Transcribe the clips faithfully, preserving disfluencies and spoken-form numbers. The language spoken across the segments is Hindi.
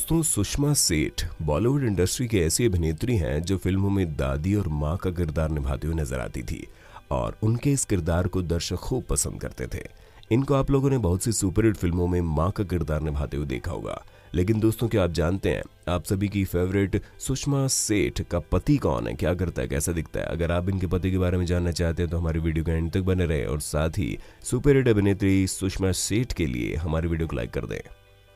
दोस्तों, सुषमा सेठ बॉलीवुड इंडस्ट्री की ऐसी अभिनेत्री हैं जो फिल्मों में दादी और माँ का किरदार निभाते हुए नजर आती थी और उनके इस किरदार को दर्शक खूब पसंद करते थे। इनको आप लोगों ने बहुत सी सुपरहिट फिल्मों में माँ का किरदार निभाते हुए देखा होगा। लेकिन दोस्तों, क्या आप जानते हैं आप सभी की फेवरेट सुषमा सेठ का पति कौन है, क्या करता है, कैसा दिखता है? अगर आप इनके पति के बारे में जानना चाहते हैं तो हमारी वीडियो के एंड तक बने रहे और साथ ही सुपरहिट अभिनेत्री सुषमा सेठ के लिए हमारी वीडियो को लाइक कर दें।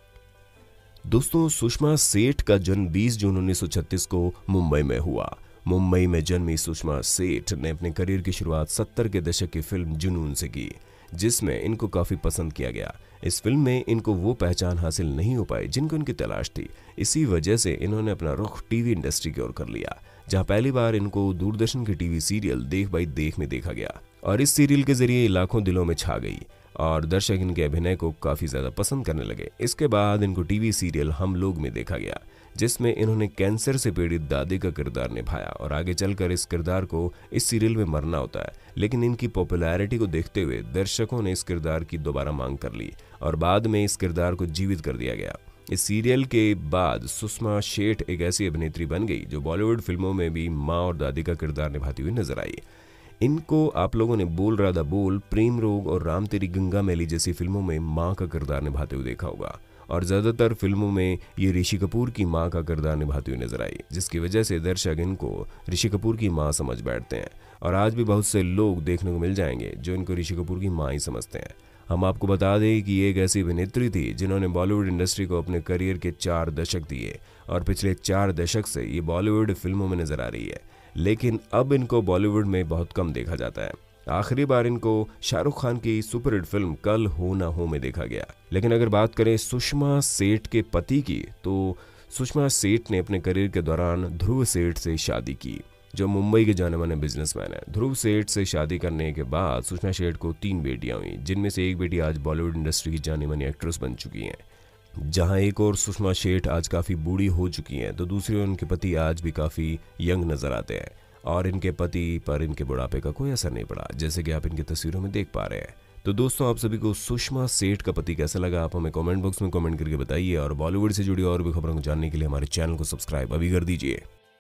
दोस्तों, सुषमा सेठ का जन्म बीस जून उन्नीस सौ छत्तीस को मुंबई में हुआ। मुंबई में जन्मी सुषमा सेठ ने अपने करियर की शुरुआत सत्तर के दशक की फिल्म जुनून से की, जिसमें इनको काफी पसंद किया गया। इस फिल्म में इनको वो पहचान हासिल नहीं हो पाई जिनको इनकी तलाश थी। इसी वजह से इन्होंने अपना रुख टीवी इंडस्ट्री की ओर कर लिया, जहां पहली बार इनको दूरदर्शन के टीवी सीरियल देख भाई देख में देखा गया और इस सीरियल के जरिए लाखों दिलों में छा गई और दर्शक इनके अभिनय को काफी ज्यादा पसंद करने लगे। इसके बाद इनको टीवी सीरियल हम लोग में देखा गया, जिसमें इन्होंने कैंसर से पीड़ित दादी का किरदार निभाया और आगे चलकर इस किरदार को इस सीरियल में मरना होता है। लेकिन इनकी पॉपुलैरिटी को देखते हुए दर्शकों ने इस किरदार की दोबारा मांग कर ली और बाद में इस किरदार को जीवित कर दिया गया। इस सीरियल के बाद सुषमा सेठ एक ऐसी अभिनेत्री बन गई जो बॉलीवुड फिल्मों में भी माँ और दादी का किरदार निभाती हुई नजर आई। इनको आप लोगों ने बोल राधा बोल, प्रेम रोग और राम तेरी गंगा मैली जैसी फिल्मों में माँ का किरदार निभाते हुए देखा होगा और ज्यादातर फिल्मों में ये ऋषि कपूर की माँ का किरदार निभाती हुई नजर आई, जिसकी वजह से दर्शक इनको ऋषि कपूर की माँ समझ बैठते हैं और आज भी बहुत से लोग देखने को मिल जाएंगे जो इनको ऋषि कपूर की माँ ही समझते हैं। हम आपको बता दें कि ये एक ऐसी अभिनेत्री थी जिन्होंने बॉलीवुड इंडस्ट्री को अपने करियर के चार दशक दिए और पिछले चार दशक से ये बॉलीवुड फिल्मों में नजर आ रही है, लेकिन अब इनको बॉलीवुड में बहुत कम देखा जाता है। आखिरी बार इनको शाहरुख खान की सुपरहिट फिल्म कल हो ना हो में देखा गया। लेकिन अगर बात करें सुषमा सेठ के पति की, तो सुषमा सेठ ने अपने करियर के दौरान ध्रुव सेठ से शादी की, जो मुंबई के जाने माने बिजनेसमैन है। ध्रुव सेठ से शादी करने के बाद सुषमा सेठ को तीन बेटियां हुई, जिनमें से एक बेटी आज बॉलीवुड इंडस्ट्री की जानी मानी एक्ट्रेस बन चुकी हैं। जहां एक और सुषमा सेठ आज काफी बूढ़ी हो चुकी हैं, तो दूसरी ओर उनके पति आज भी काफी यंग नजर आते हैं और इनके पति पर इनके बुढ़ापे का कोई असर नहीं पड़ा, जैसे कि आप इनकी तस्वीरों में देख पा रहे हैं। तो दोस्तों, आप सभी को सुषमा सेठ का पति कैसा लगा, आप हमें कमेंट बॉक्स में कमेंट करके बताइए और बॉलीवुड से जुड़ी और भी खबरों को जानने के लिए हमारे चैनल को सब्सक्राइब अभी कर दीजिए।